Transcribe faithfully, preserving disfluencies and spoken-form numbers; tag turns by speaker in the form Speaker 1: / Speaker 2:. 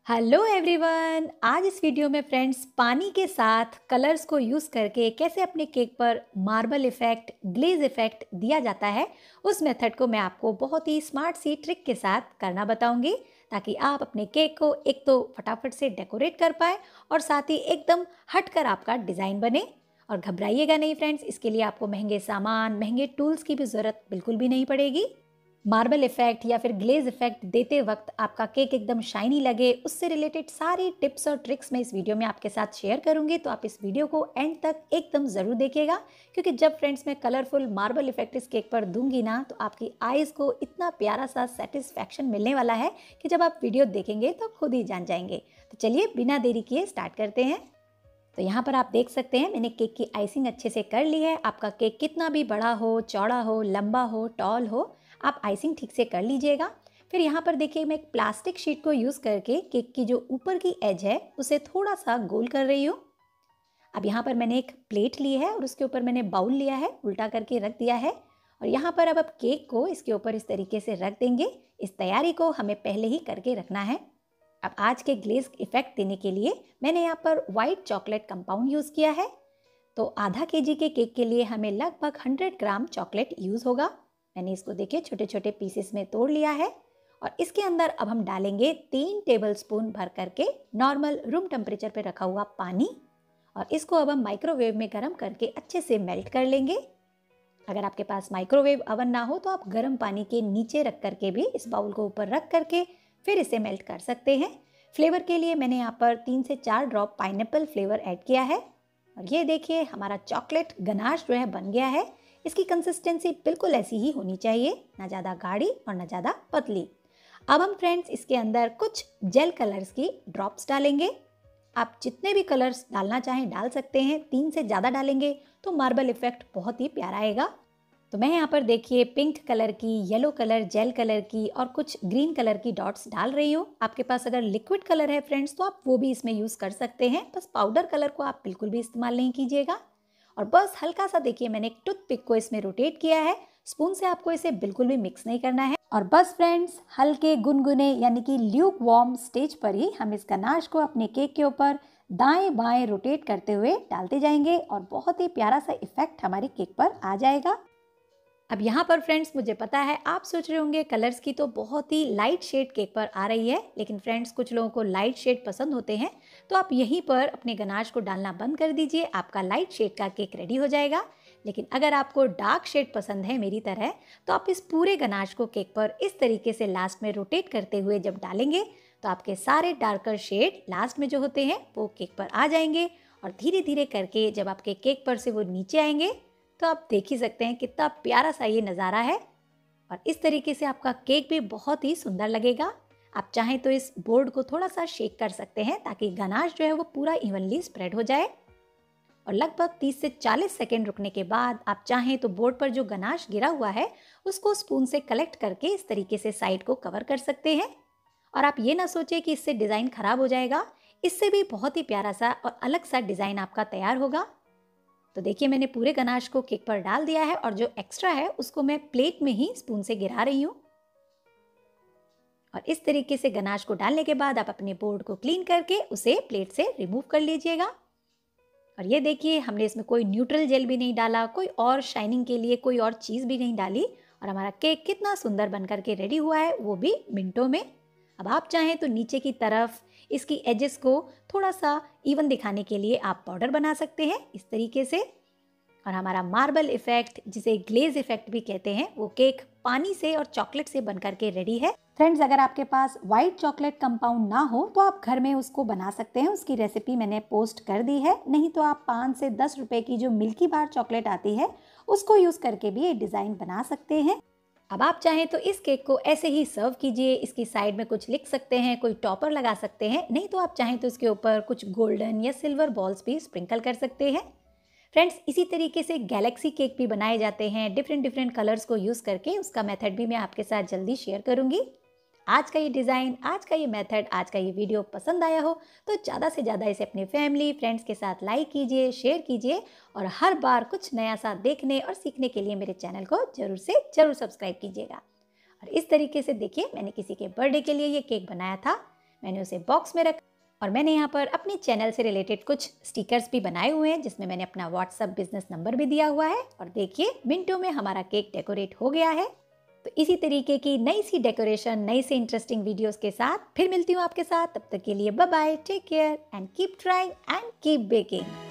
Speaker 1: Hello everyone. आज इस video में फ्रेंड्स पानी के साथ कलर्स को यूज़ करके कैसे अपने केक पर मार्बल इफ़ेक्ट, ग्लेज इफ़ेक्ट दिया जाता है, उस मेथड को मैं आपको बहुत ही स्मार्ट सी ट्रिक के साथ करना बताऊंगी, ताकि आप अपने केक को एक तो फटाफट से डेकोरेट कर पाए और साथ ही एकदम हटकर आपका डिज़ाइन बने। और घबराइएगा नहीं फ्रेंड्स, इसके लिए आपको महंगे सामान, महंगे टूल्स की भी ज़रूरत बिल्कुल भी नहीं पड़ेगी। मार्बल इफेक्ट या फिर ग्लेज इफेक्ट देते वक्त आपका केक एकदम शाइनी लगे, उससे रिलेटेड सारी टिप्स और ट्रिक्स मैं इस वीडियो में आपके साथ शेयर करूंगी, तो आप इस वीडियो को एंड तक एकदम ज़रूर देखिएगा। क्योंकि जब फ्रेंड्स मैं कलरफुल मार्बल इफेक्ट इस केक पर दूंगी ना, तो आपकी आईज़ को इतना प्यारा सा सेटिस्फैक्शन मिलने वाला है कि जब आप वीडियो देखेंगे तो खुद ही जान जाएंगे। तो चलिए बिना देरी किए स्टार्ट करते हैं। तो यहाँ पर आप देख सकते हैं मैंने केक की आइसिंग अच्छे से कर ली है। आपका केक कितना भी बड़ा हो, चौड़ा हो, लंबा हो, टॉल हो, आप आइसिंग ठीक से कर लीजिएगा। फिर यहाँ पर देखिए मैं एक प्लास्टिक शीट को यूज़ करके केक की जो ऊपर की एज है उसे थोड़ा सा गोल कर रही हूँ। अब यहाँ पर मैंने एक प्लेट ली है और उसके ऊपर मैंने बाउल लिया है, उल्टा करके रख दिया है। और यहाँ पर अब अब केक को इसके ऊपर इस तरीके से रख देंगे। इस तैयारी को हमें पहले ही करके रखना है। अब आज के ग्लेज इफेक्ट देने के लिए मैंने यहाँ पर वाइट चॉकलेट कंपाउंड यूज़ किया है। तो आधा केजी के केक के लिए हमें लगभग हंड्रेड ग्राम चॉकलेट यूज़ होगा। मैंने इसको देखिए छोटे छोटे पीसेस में तोड़ लिया है। और इसके अंदर अब हम डालेंगे तीन टेबलस्पून भर करके नॉर्मल रूम टेम्परेचर पे रखा हुआ पानी। और इसको अब हम माइक्रोवेव में गर्म करके अच्छे से मेल्ट कर लेंगे। अगर आपके पास माइक्रोवेव अवन ना हो तो आप गर्म पानी के नीचे रख करके भी इस बाउल को ऊपर रख करके फिर इसे मेल्ट कर सकते हैं। फ्लेवर के लिए मैंने यहाँ पर तीन से चार ड्रॉप पाइनएप्पल फ्लेवर ऐड किया है। और ये देखिए हमारा चॉकलेट गनाश जो है बन गया है। इसकी कंसिस्टेंसी बिल्कुल ऐसी ही होनी चाहिए, ना ज़्यादा गाढ़ी और ना ज़्यादा पतली। अब हम फ्रेंड्स इसके अंदर कुछ जेल कलर्स की ड्रॉप्स डालेंगे। आप जितने भी कलर्स डालना चाहें डाल सकते हैं। तीन से ज़्यादा डालेंगे तो मार्बल इफेक्ट बहुत ही प्यारा आएगा। तो मैं यहाँ पर देखिए पिंक कलर की, येलो कलर, जेल कलर की और कुछ ग्रीन कलर की डॉट्स डाल रही हूँ। आपके पास अगर लिक्विड कलर है फ्रेंड्स तो आप वो भी इसमें यूज़ कर सकते हैं। बस पाउडर कलर को आप बिल्कुल भी इस्तेमाल नहीं कीजिएगा। और बस हल्का सा देखिए मैंने एक टूथपिक को इसमें रोटेट किया है। स्पून से आपको इसे बिल्कुल भी मिक्स नहीं करना है। और बस फ्रेंड्स हल्के गुनगुने यानी कि ल्यूक वार्म स्टेज पर ही हम इस गनाश को अपने केक के ऊपर दाएं बाएं रोटेट करते हुए डालते जाएंगे और बहुत ही प्यारा सा इफेक्ट हमारे केक पर आ जाएगा। अब यहाँ पर फ्रेंड्स मुझे पता है आप सोच रहे होंगे कलर्स की तो बहुत ही लाइट शेड केक पर आ रही है, लेकिन फ्रेंड्स कुछ लोगों को लाइट शेड पसंद होते हैं, तो आप यहीं पर अपने गनाश को डालना बंद कर दीजिए। आपका लाइट शेड का केक रेडी हो जाएगा। लेकिन अगर आपको डार्क शेड पसंद है मेरी तरह, तो आप इस पूरे गनाश को केक पर इस तरीके से लास्ट में रोटेट करते हुए जब डालेंगे तो आपके सारे डार्कर शेड लास्ट में जो होते हैं वो केक पर आ जाएंगे। और धीरे धीरे करके जब आपके केक पर से वो नीचे आएंगे तो आप देख ही सकते हैं कितना प्यारा सा ये नज़ारा है। और इस तरीके से आपका केक भी बहुत ही सुंदर लगेगा। आप चाहें तो इस बोर्ड को थोड़ा सा शेक कर सकते हैं ताकि गनाश जो है वो पूरा इवनली स्प्रेड हो जाए। और लगभग तीस से चालीस सेकेंड रुकने के बाद आप चाहें तो बोर्ड पर जो गनाश गिरा हुआ है उसको स्पून से कलेक्ट करके इस तरीके से साइड को कवर कर सकते हैं। और आप ये ना सोचें कि इससे डिज़ाइन खराब हो जाएगा, इससे भी बहुत ही प्यारा सा और अलग सा डिज़ाइन आपका तैयार होगा। तो देखिए मैंने पूरे गनाश को केक पर डाल दिया है और जो एक्स्ट्रा है उसको मैं प्लेट में ही स्पून से गिरा रही हूँ। और इस तरीके से गनाश को डालने के बाद आप अपने बोर्ड को क्लीन करके उसे प्लेट से रिमूव कर लीजिएगा। और ये देखिए हमने इसमें कोई न्यूट्रल जेल भी नहीं डाला, कोई और शाइनिंग के लिए कोई और चीज़ भी नहीं डाली, और हमारा केक कितना सुंदर बन करके रेडी हुआ है, वो भी मिनटों में। अब आप चाहें तो नीचे की तरफ इसकी एजेस को थोड़ा सा इवन दिखाने के लिए आप बॉर्डर बना सकते हैं इस तरीके से। और हमारा मार्बल इफेक्ट, जिसे ग्लेज इफेक्ट भी कहते हैं, वो केक पानी से और चॉकलेट से बन करके रेडी है। फ्रेंड्स अगर आपके पास वाइट चॉकलेट कंपाउंड ना हो तो आप घर में उसको बना सकते हैं। उसकी रेसिपी मैंने पोस्ट कर दी है। नहीं तो आप पाँच से दस रुपए की जो मिल्की बार चॉकलेट आती है उसको यूज़ करके भी ये डिज़ाइन बना सकते हैं। अब आप चाहें तो इस केक को ऐसे ही सर्व कीजिए। इसकी साइड में कुछ लिख सकते हैं, कोई टॉपर लगा सकते हैं। नहीं तो आप चाहें तो इसके ऊपर कुछ गोल्डन या सिल्वर बॉल्स भी स्प्रिंकल कर सकते हैं। फ्रेंड्स इसी तरीके से गैलेक्सी केक भी बनाए जाते हैं डिफरेंट डिफरेंट कलर्स को यूज़ करके। उसका मेथड भी मैं आपके साथ जल्दी शेयर करूंगी। आज का ये डिज़ाइन, आज का ये मेथड, आज का ये वीडियो पसंद आया हो तो ज़्यादा से ज़्यादा इसे अपने फैमिली फ्रेंड्स के साथ लाइक कीजिए, शेयर कीजिए। और हर बार कुछ नया सा देखने और सीखने के लिए मेरे चैनल को ज़रूर से ज़रूर सब्सक्राइब कीजिएगा। और इस तरीके से देखिए मैंने किसी के बर्थडे के लिए ये केक बनाया था। मैंने उसे बॉक्स में रखा और मैंने यहाँ पर अपने चैनल से रिलेटेड कुछ स्टिकर्स भी बनाए हुए हैं जिसमें मैंने अपना व्हाट्सअप बिजनेस नंबर भी दिया हुआ है। और देखिए मिनटों में हमारा केक डेकोरेट हो गया है। तो इसी तरीके की नई सी डेकोरेशन, नई सी इंटरेस्टिंग वीडियोस के साथ फिर मिलती हूँ आपके साथ। तब तक के लिए bye bye, take care and keep trying and keep baking.